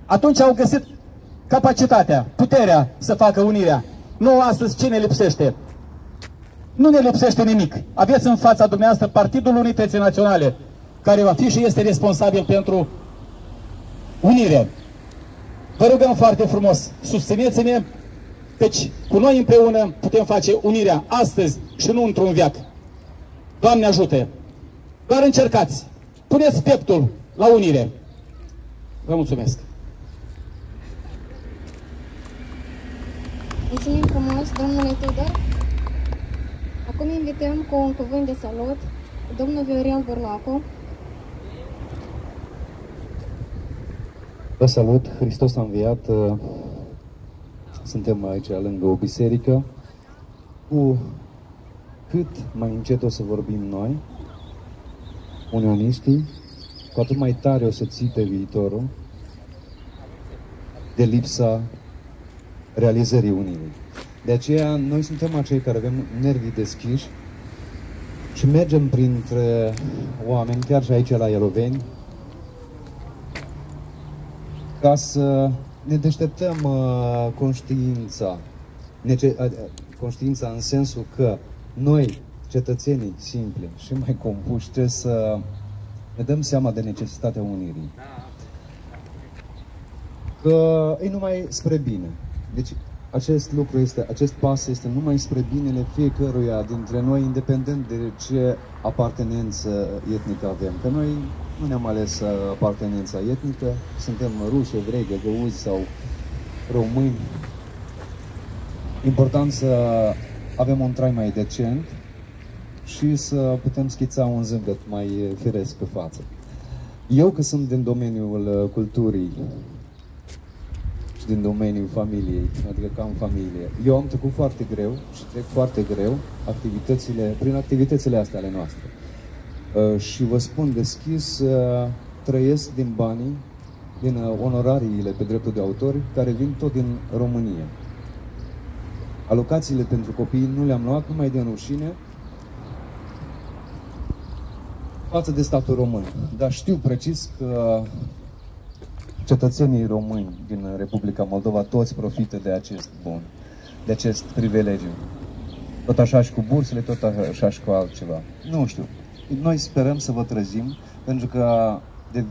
Atunci au găsit capacitatea, puterea să facă unirea. Nu astăzi ce ne lipsește? Nu ne lipsește nimic. Aveți în fața dumneavoastră Partidul Unității Naționale, care va fi și este responsabil pentru unire. Vă rugăm foarte frumos, susțineți-ne, căci cu noi împreună putem face unirea astăzi și nu într-un veac. Doamne ajută! Doar încercați! Puneți pieptul la unire! Vă mulțumesc! Mulțumim frumos, domnule Tudor. Acum invităm cu un cuvânt de salut domnul Viorel Burlacu. Vă salut, Hristos a înviat. Suntem aici lângă o biserică. Cu cât mai încet o să vorbim noi, unioniștii, cu atât mai tare o să țipe viitorul de lipsa realizării unirii. De aceea, noi suntem acei care avem nervii deschiși și mergem printre oameni, chiar și aici la Ieloveni, ca să ne deșteptăm conștiința în sensul că noi, cetățenii simpli și mai compuși, trebuie să ne dăm seama de necesitatea unirii. Că e numai spre bine. Deci acest pas este numai spre binele fiecăruia dintre noi, independent de ce apartenență etnică avem. Că noi nu ne-am ales apartenența etnică, suntem ruși, evrei, găgăuzi sau români. Important să avem un trai mai decent și să putem schița un zâmbet mai firesc pe față. Eu, că sunt din domeniul culturii și din domeniul familiei, adică ca în familie, eu am trecut foarte greu și trec foarte greu prin activitățile astea ale noastre. Și vă spun deschis, trăiesc din banii, din onorariile pe dreptul de autor, care vin tot din România. Alocațiile pentru copii nu le-am luat numai din rușine față de statul român. Dar știu precis că cetățenii români din Republica Moldova toți profită de acest bun, de acest privilegiu. Tot așa și cu bursele, tot așa și cu altceva. Nu știu. Noi sperăm să vă trezim, pentru că de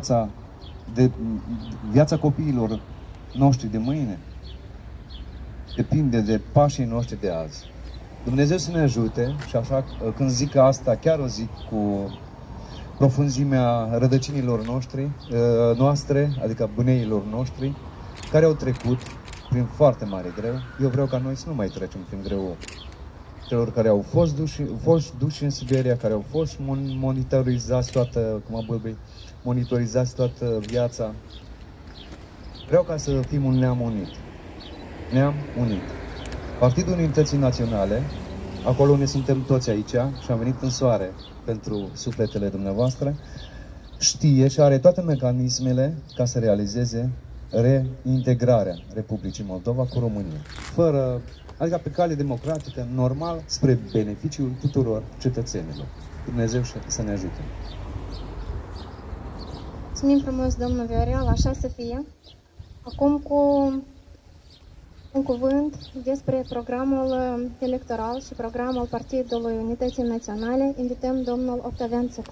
viața copiilor noștri de mâine depinde de pașii noștri de azi. Dumnezeu să ne ajute și așa, când zic asta, chiar o zic cu profunzimea rădăcinilor noastre, adică buneilor noștri, care au trecut prin foarte mare greu. Eu vreau ca noi să nu mai trecem prin greu. Celor care au fost duși în Siberia, care au fost monitorizați toată viața. Vreau ca să fim un neam unit. Neam unit. Partidul Unității Naționale, acolo unde suntem toți aici și am venit în soare pentru sufletele dumneavoastră, știe și are toate mecanismele ca să realizeze reintegrarea Republicii Moldova cu România. Adică pe cale democratică, normal, spre beneficiul tuturor cetățenilor. Dumnezeu să ne ajute. Mulțumim frumos, domnul Viorel, așa să fie. Acum cu un cuvânt despre programul electoral și programul Partidului Unității Naționale, invităm domnul Octavian Țucă.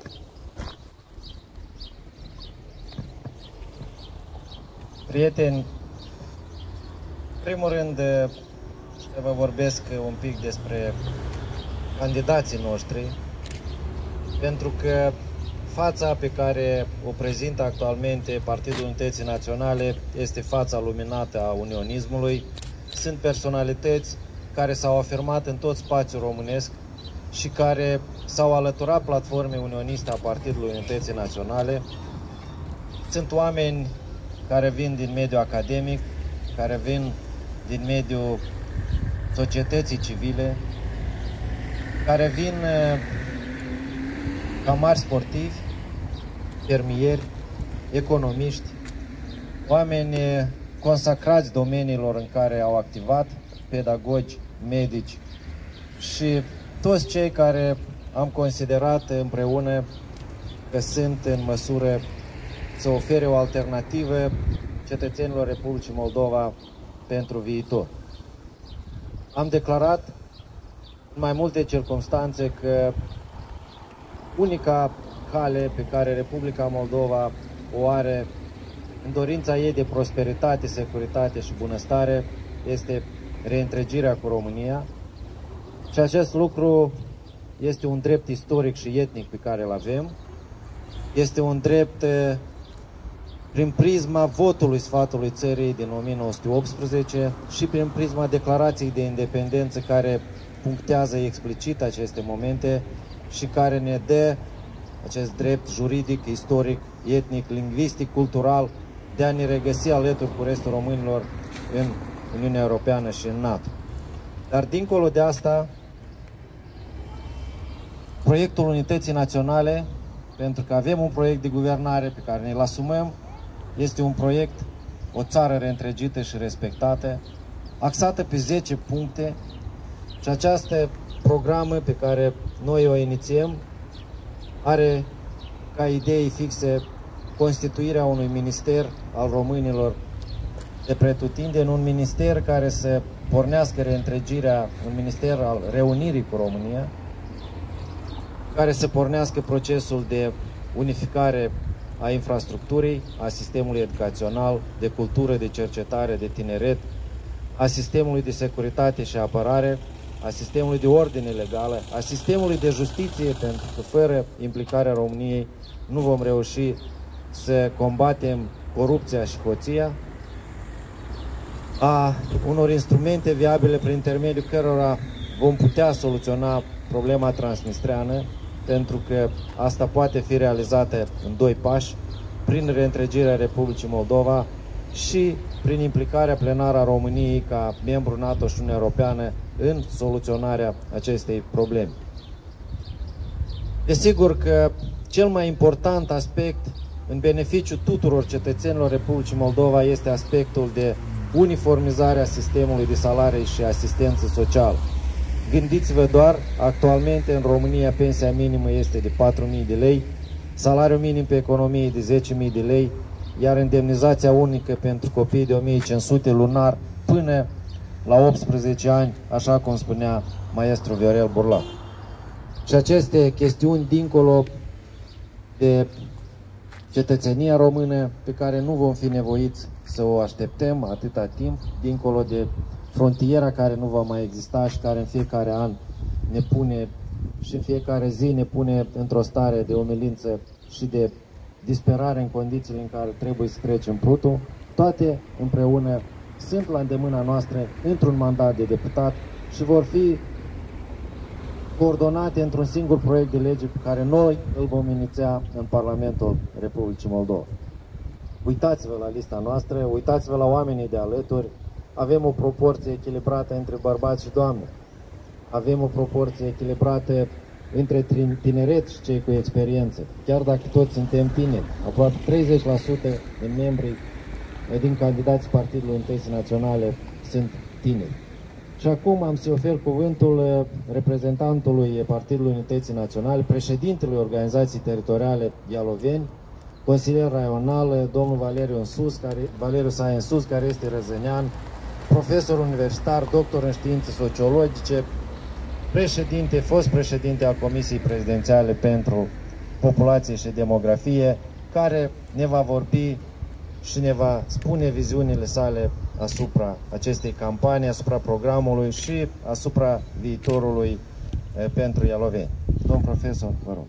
Prieteni, în primul rând să vă vorbesc un pic despre candidații noștri, pentru că fața pe care o prezintă actualmente Partidul Unității Naționale este fața luminată a unionismului. Sunt personalități care s-au afirmat în tot spațiul românesc și care s-au alăturat platformei unioniste a Partidului Unității Naționale. Sunt oameni care vin din mediul academic, care vin din mediul societății civile, care vin ca mari sportivi, fermieri, economiști, oameni consacrați domeniilor în care au activat, pedagogi, medici și toți cei care am considerat împreună că sunt în măsură să ofere o alternativă cetățenilor Republicii Moldova pentru viitor. Am declarat în mai multe circunstanțe că unica cale pe care Republica Moldova o are în dorința ei de prosperitate, securitate și bunăstare este reîntregirea cu România și acest lucru este un drept istoric și etnic pe care îl avem. Este un drept prin prisma votului sfatului țării din 1918 și prin prisma declarației de independență care punctează explicit aceste momente și care ne dă acest drept juridic, istoric, etnic, lingvistic, cultural de a ne regăsi alături cu restul românilor în Uniunea Europeană și în NATO. Dar dincolo de asta, proiectul Unității Naționale, pentru că avem un proiect de guvernare pe care ne-l asumăm, este un proiect, o țară reîntregită și respectată, axată pe 10 puncte și această programă pe care noi o inițiem are ca idei fixe constituirea unui minister al românilor de pretutindeni, un minister care să pornească reîntregirea, un minister al reunirii cu România, care să pornească procesul de unificare a infrastructurii, a sistemului educațional, de cultură, de cercetare, de tineret, a sistemului de securitate și apărare, a sistemului de ordine legală, a sistemului de justiție, pentru că fără implicarea României nu vom reuși să combatem corupția și hoția, a unor instrumente viabile prin intermediul cărora vom putea soluționa problema transnistreană, pentru că asta poate fi realizată în 2 pași, prin reîntregirea Republicii Moldova și prin implicarea plenară a României ca membru NATO și Uniunea Europeană în soluționarea acestei probleme. Desigur că cel mai important aspect în beneficiu tuturor cetățenilor Republicii Moldova este aspectul de uniformizare a sistemului de salarii și asistență socială. Gândiți-vă doar, actualmente în România pensia minimă este de 4.000 de lei, salariul minim pe economie de 10.000 de lei, iar indemnizația unică pentru copii de 1.500 lunar până la 18 ani, așa cum spunea maestru Viorel Burlac. Și aceste chestiuni, dincolo de cetățenia română, pe care nu vom fi nevoiți să o așteptăm atâta timp, dincolo de frontiera care nu va mai exista și care în fiecare an ne pune și în fiecare zi ne pune într-o stare de umilință și de disperare în condițiile în care trebuie să trecem prutul, toate împreună sunt la îndemâna noastră într-un mandat de deputat și vor fi coordonate într-un singur proiect de lege pe care noi îl vom iniția în Parlamentul Republicii Moldova. Uitați-vă la lista noastră, uitați-vă la oamenii de alături, avem o proporție echilibrată între bărbați și doamne, avem o proporție echilibrată între tineret și cei cu experiență, chiar dacă toți suntem tineri, aproape 30% din membrii din candidații Partidului Unității Naționale sunt tineri. Și acum am să ofer cuvântul reprezentantului Partidului Unității Naționale, președintelui Organizației Teritoriale Ialoveni, consilier raional, domnul Valeriu Saien Sus, care este răzănean, profesor universitar, doctor în științe sociologice, președinte, fost președinte al Comisiei Prezidențiale pentru Populație și Demografie, care ne va vorbi și ne va spune viziunile sale asupra acestei campanii, asupra programului și asupra viitorului pentru Ialoveni. Domn profesor, vă rog.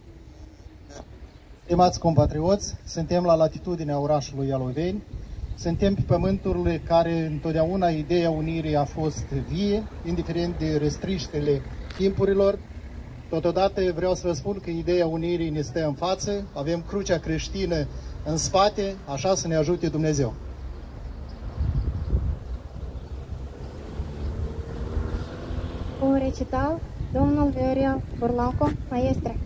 Stimați compatrioți, suntem la latitudinea orașului Ialoveni, suntem pe pământurile care întotdeauna ideea unirii a fost vie, indiferent de restriștele timpurilor. Totodată vreau să vă spun că ideea unirii ne stă în față, avem crucea creștină în spate, așa să ne ajute Dumnezeu. Un recital, domnul Viorel Burlac, maestre.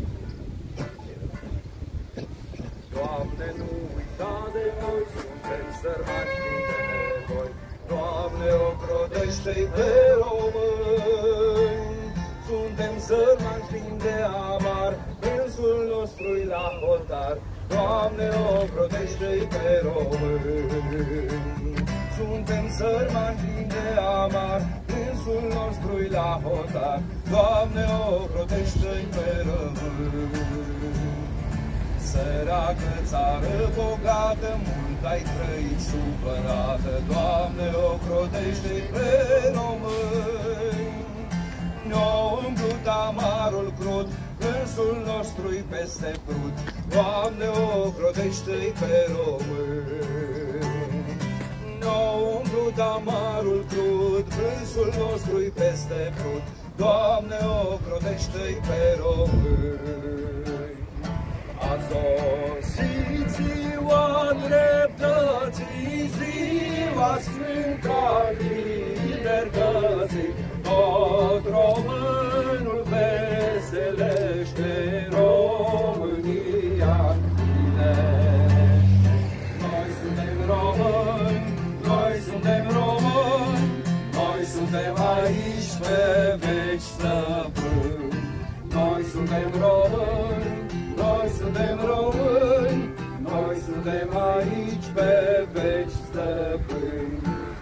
Doamne, nu uita de noi, suntem sărmani printre nevoi. Doamne, ocrotește-i pe români. Suntem sărmani plini de amar,ânsul nostru-i la hotar. Doamne, ocrotește-i pe români. Suntem sărmani plini de amar, plânsul nostru-i la hotar. Doamne, ocrotește-i pe români. Săracă țară bogată, mult ai trăit supărată. Doamne, ocrotește-i pe români. Ne-o umplut amarul crud, plânsul nostru-i peste prut. Doamne, ocrotește-i pe români. Ne-o umplut amarul crud, plânsul nostru-i peste prut. Doamne, ocrotește-i pe români. A sosit ziua dreptății, ziua sfântă a libertății. Tot românul veselește, România-n bine. Noi suntem români, noi suntem români, noi suntem aici pe veci stăpâni. Noi suntem români, noi suntem români, noi suntem aici pe veci stăpâni.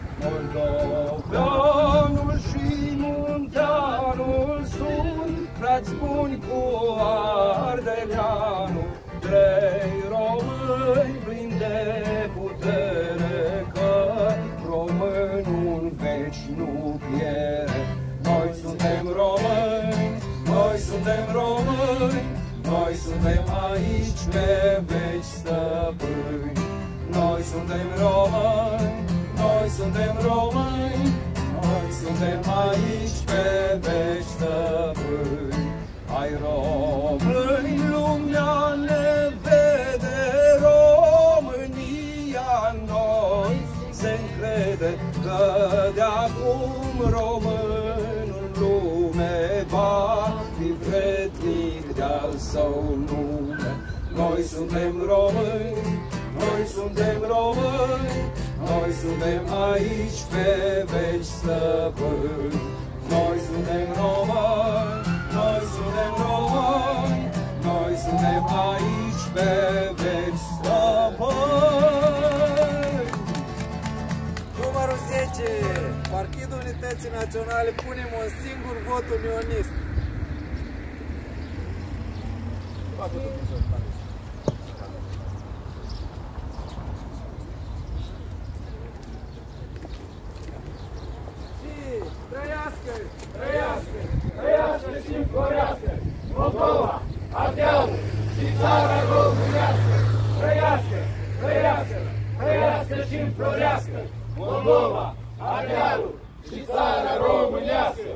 Moldoveanul și munteanul sunt frați buni cu ardeleanul, trei români plini de putere, că românul în veci nu pierde. Noi suntem români, noi suntem români, noi suntem aici pe veci stăpâni. Noi suntem români, noi suntem români, noi suntem aici pe veci stăpâni. Ai români, lumea ne vede, România în noi se încrede, că de-acum românul în lume va fi vrednic de-al său nume. Noi suntem români, noi suntem români, noi suntem aici pe veci stăpâni. Noi suntem români, noi suntem români, noi suntem aici pe veci stăpâni. Numărul 10. Partidul Unității Naționale. Punem un singur vot unionist. Trăiască! Trăiască! Trăiască și înflorească! Moldova, Ardealul și țara românească! Trăiască! Trăiască! Trăiască și înflorească! Moldova, Ardealul și țara românească!